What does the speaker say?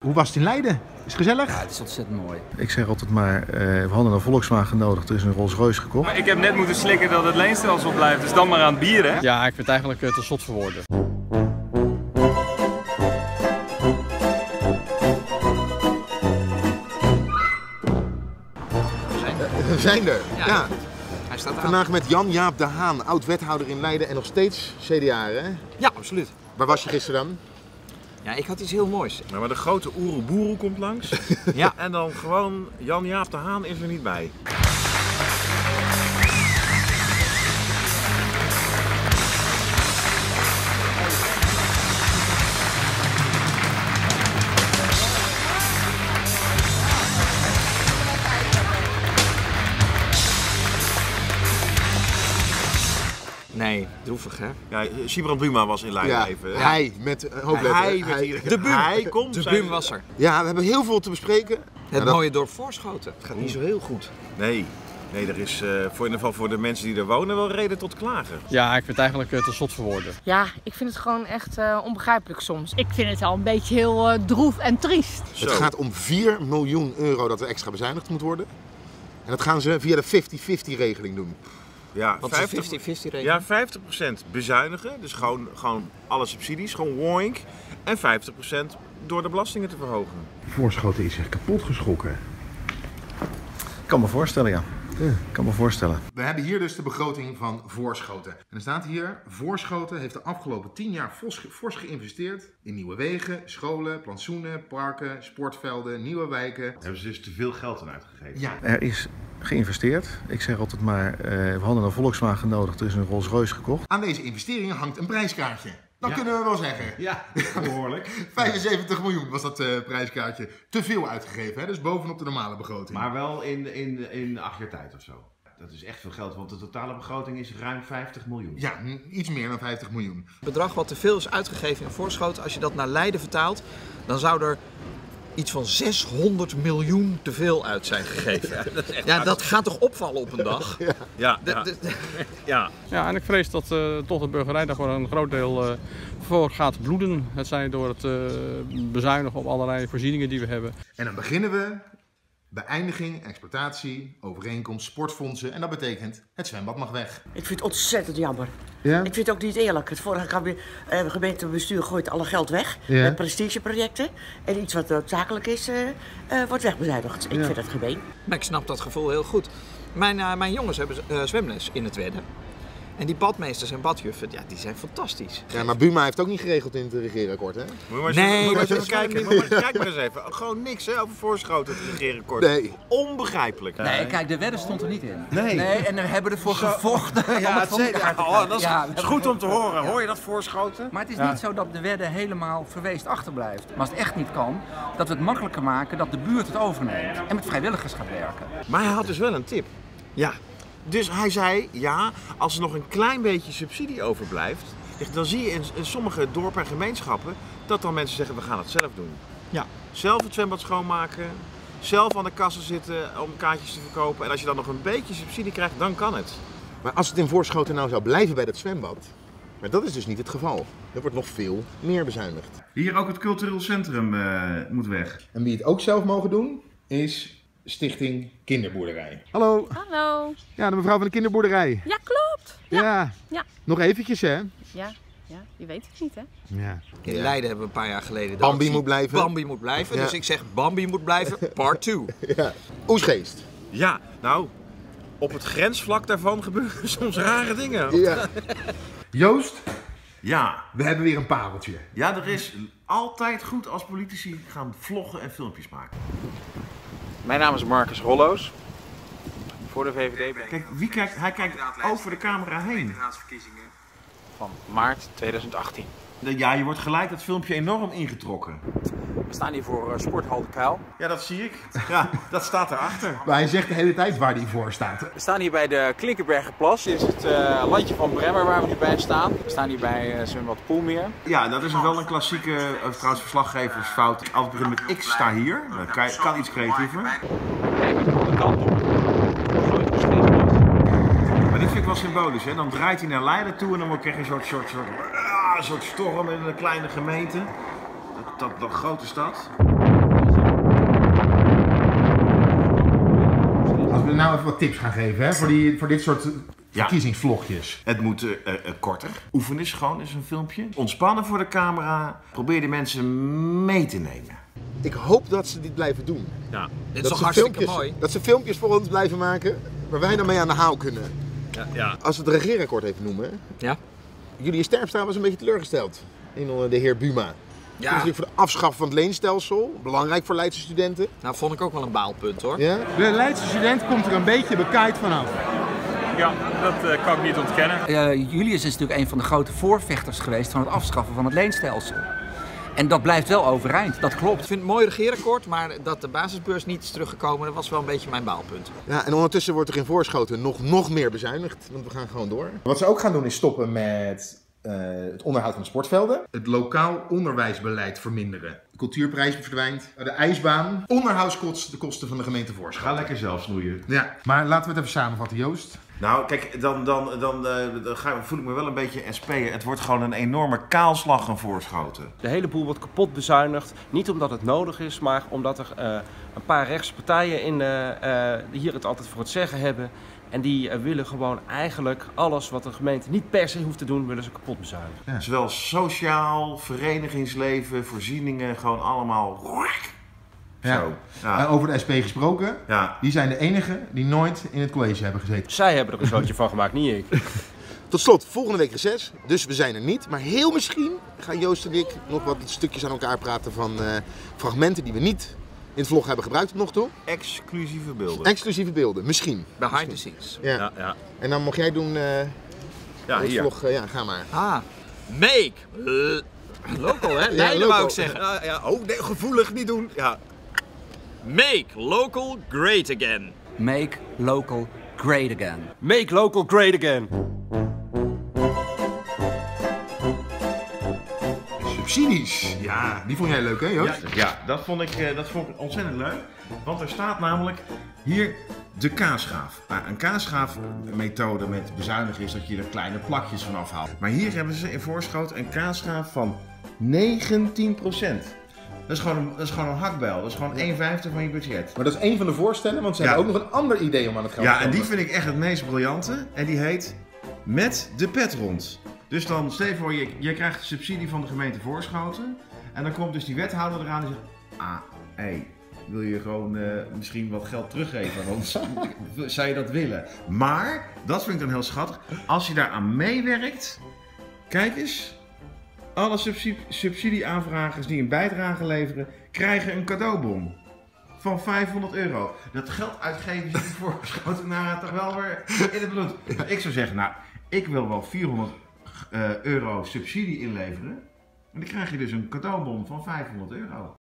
Hoe was het in Leiden? Is het gezellig? Ja, het is ontzettend mooi. Ik zeg altijd maar, we hadden een Volkswagen genodigd, er is een Rolls Royce gekocht. Maar ik heb net moeten slikken dat het leenstelsel blijft, dus dan maar aan het bier, hè? Ja, ik vind het eigenlijk te zot voor woorden. We zijn er. Ja. Hij staat aan. Vandaag met Jan-Jaap de Haan, oud-wethouder in Leiden en nog steeds CDA, hè? Ja, absoluut. Waar was je gisteren dan? Ja, ik had iets heel moois. Ja, maar de grote Oeroboeroe komt langs. Ja. En dan gewoon Jan-Jaap de Haan is er niet bij. Nee, droevig hè? Ja, Sibrand Buma was in Leiden even. Hè? Hij met hoofdletter. Hij werd hier. De Bum. Hij komt. De zijn- Bum was er. Ja, we hebben heel veel te bespreken. Het dat- mooie dorp Voorschoten. Het gaat niet zo heel goed. Nee, er is voor in ieder geval voor de mensen die er wonen wel reden tot klagen. Ja, ik vind het eigenlijk te zot voor woorden. Ja, ik vind het gewoon echt onbegrijpelijk soms. Ik vind het al een beetje heel droef en triest. Zo. Het gaat om 4 miljoen euro dat er extra bezuinigd moet worden. En dat gaan ze via de 50-50 regeling doen. Ja, Wat is de 50-50 regeling? Ja, 50% bezuinigen, dus gewoon alle subsidies, gewoon woink. En 50% door de belastingen te verhogen. Voorschoten is echt kapot geschrokken. Ik kan me voorstellen, ja. Ik kan me voorstellen. We hebben hier dus de begroting van Voorschoten. En er staat hier, Voorschoten heeft de afgelopen 10 jaar fors geïnvesteerd in nieuwe wegen, scholen, plantsoenen, parken, sportvelden, nieuwe wijken. Hebben ze dus te veel geld aan uitgegeven? Ja, Er is geïnvesteerd. Ik zeg altijd maar, we hadden een Volkswagen genodigd, er is een Rolls Royce gekocht. aan deze investeringen hangt een prijskaartje. Dat Ja. kunnen we wel zeggen. Ja, behoorlijk. 75 miljoen was dat prijskaartje. Te veel uitgegeven, hè? Dus bovenop de normale begroting. Maar wel in 8 jaar tijd of zo. Dat is echt veel geld, want de totale begroting is ruim 50 miljoen. Ja, iets meer dan 50 miljoen. Het bedrag wat te veel is uitgegeven in Voorschoten, als je dat naar Leiden vertaalt, dan zou er iets van 600 miljoen te veel uit zijn gegeven. Ja, dat gaat toch opvallen op een dag? Ja, ja. Ja, en ik vrees dat toch de burgerij daar voor een groot deel voor gaat bloeden. Het zij door het bezuinigen op allerlei voorzieningen die we hebben. En dan beginnen we. Beëindiging, exploitatie, overeenkomst, sportfondsen. En dat betekent, het zwembad mag weg. Ik vind het ontzettend jammer. Ja? Ik vind het ook niet eerlijk. Het vorige gemeentebestuur gooit alle geld weg. Ja. Met prestigeprojecten. En iets wat noodzakelijk is, wordt wegbezuinigd. Ik vind het gemeen. Maar ik snap dat gevoel heel goed. Mijn jongens hebben zwemles in het Wedden. En die badmeesters en badjuffen, ja, die zijn fantastisch. Ja, maar Buma heeft ook niet geregeld in het regeerakkoord, hè? Moet je maar eens Nee, even, moet je maar dat eens even is kijken. Kijk maar eens even. Gewoon niks hè, over Voorschoten te regeren kort. Nee. Onbegrijpelijk. Nee, kijk, de wedden stond er niet in. Nee. En we hebben ervoor gevochten om het voor elkaar te krijgen. dat is, Ja, we is hebben goed om te ervoor horen. Hoor je dat Voorschoten? Maar het is niet zo dat de wedden helemaal verweest achterblijft. Maar als het echt niet kan, dat we het makkelijker maken dat de buurt het overneemt. En met vrijwilligers gaat werken. Maar hij had dus wel een tip. Ja. Dus hij zei, ja, als er nog een klein beetje subsidie overblijft, dan zie je in sommige dorpen en gemeenschappen dat dan mensen zeggen, we gaan het zelf doen. Ja. Zelf het zwembad schoonmaken, zelf aan de kassen zitten om kaartjes te verkopen. En als je dan nog een beetje subsidie krijgt, dan kan het. Maar als het in Voorschoten nou zou blijven bij dat zwembad, maar dat is dus niet het geval. Er wordt nog veel meer bezuinigd. Hier ook het cultureel centrum moet weg. En wie het ook zelf mogen doen, is Stichting Kinderboerderij. Hallo. Hallo. Ja, de mevrouw van de kinderboerderij. Ja, klopt. Ja. Nog eventjes, hè? Ja, je weet het niet, hè? Ja. In Leiden hebben we een paar jaar geleden... Bambi actie moet blijven. Bambi moet blijven. Ja. Dus ik zeg Bambi moet blijven, part 2. Ja. Oesgeest. Ja, nou, op het grensvlak daarvan gebeuren soms rare dingen. Ja. Joost, Ja. we hebben weer een pareltje. Ja, er is altijd goed als politici gaan vloggen en filmpjes maken. Mijn naam is Marcus Rolloos. Voor de VVD ben ik Kijk, hij kijkt over de camera heen. van maart 2018. Ja, je wordt gelijk dat filmpje enorm ingetrokken. We staan hier voor Sporthal de Kuil. Ja, dat zie ik. Ja, dat staat erachter. Maar hij zegt de hele tijd waar hij voor staat. We staan hier bij de Klinkenbergenplas. Dit is het landje van Bremmer waar we nu bij staan. We staan hier bij zwembad Poelmeer. Ja, dat is wel een klassieke, trouwens verslaggeversfout. Altijd beginnen met ik sta hier. Dat kan iets creatiever. Kijk met de andere kant op. Maar dit vind ik wel symbolisch, hè? Dan draait hij naar Leiden toe en dan krijg je een soort storm in een kleine gemeente. Dat grote stad. we nou even wat tips gaan geven hè, voor dit soort verkiezingsvlogjes. Het moet korter. Oefen eens gewoon eens een filmpje. Ontspannen voor de camera. Probeer de mensen mee te nemen. Ik hoop dat ze dit blijven doen. Ja. Dit is toch hartstikke mooi? Dat ze filmpjes voor ons blijven maken waar wij dan mee aan de haal kunnen. Ja. Als we het regeerakkoord even noemen. Ja. Julius Terpstra was een beetje teleurgesteld in de heer Buma. Ja. Natuurlijk voor de afschaffen van het leenstelsel. Belangrijk voor Leidse studenten. Nou, vond ik ook wel een baalpunt hoor. Ja? De Leidse student komt er een beetje bekaaid vanaf. Ja, dat kan ik niet ontkennen. Julius is natuurlijk een van de grote voorvechters geweest van het afschaffen van het leenstelsel. En dat blijft wel overeind, dat klopt. Ik vind het een mooi regeerakkoord, maar dat de basisbeurs niet is teruggekomen, dat was wel een beetje mijn baalpunt. Ja, en ondertussen wordt er in Voorschoten nog meer bezuinigd. Want we gaan gewoon door. Wat ze ook gaan doen is stoppen met het onderhoud van de sportvelden. Het lokaal onderwijsbeleid verminderen. De cultuurprijs verdwijnt. De ijsbaan. Onderhoudskosten van de gemeente Voorschoten. Ga lekker zelf snoeien. Ja, maar laten we het even samenvatten, Joost. Nou, kijk, dan voel ik me wel een beetje SP'er. Het wordt gewoon een enorme kaalslag aan Voorschoten. De hele boel wordt kapot bezuinigd. Niet omdat het nodig is, maar omdat er een paar rechtse partijen hier het altijd voor het zeggen hebben. En die willen gewoon eigenlijk alles wat de gemeente niet per se hoeft te doen, willen ze kapot bezuinigen. Ja. Zowel sociaal, verenigingsleven, voorzieningen, gewoon allemaal... Ja. Zo. Ja. Over de SP gesproken, ja. Die zijn de enigen die nooit in het college hebben gezeten. Zij hebben er een zootje van gemaakt, niet ik. Tot slot, volgende week reces, dus we zijn er niet. Maar heel misschien gaan Joost en ik nog wat stukjes aan elkaar praten van fragmenten die we niet in het vlog hebben gebruikt tot nog toe. Exclusieve beelden. Exclusieve beelden, misschien. Behind the scenes. Ja. En dan mocht jij doen het hier. vlog, ga maar. Make local hè? Leiden wou ik zeggen. Oh, nee, gevoelig niet doen. Ja. Make local great again. Make local great again. Make local great again. Subsidies. Ja, die vond jij leuk hè Joost? Ja, dat vond ik ontzettend leuk. Want er staat namelijk hier de kaasschaaf. Nou, een kaasschaafmethode met bezuinigen is dat je er kleine plakjes van afhaalt. Maar hier hebben ze in Voorschoten een kaasschaaf van 19%. Dat is gewoon een hakbel. Dat is gewoon 1/5 van je budget. Maar dat is één van de voorstellen, want ze hebben ook nog een ander idee om aan het geld te Ja, komen. en die vind ik echt het meest briljante. En die heet Met de Pet Rond. Dus dan, stel je voor, je krijgt de subsidie van de gemeente Voorschoten. En dan komt dus die wethouder eraan en zegt... wil je gewoon misschien wat geld teruggeven aan ons? Zou je dat willen? Maar, dat vind ik dan heel schattig. Als je daaraan meewerkt... Kijk eens... Alle subsidieaanvragers die een bijdrage leveren, krijgen een cadeaubon van €500. Dat geld uitgeven zit voor Voorschoten toch wel weer in het bloed. Ik zou zeggen, nou, ik wil wel €400 subsidie inleveren. En dan krijg je dus een cadeaubon van €500.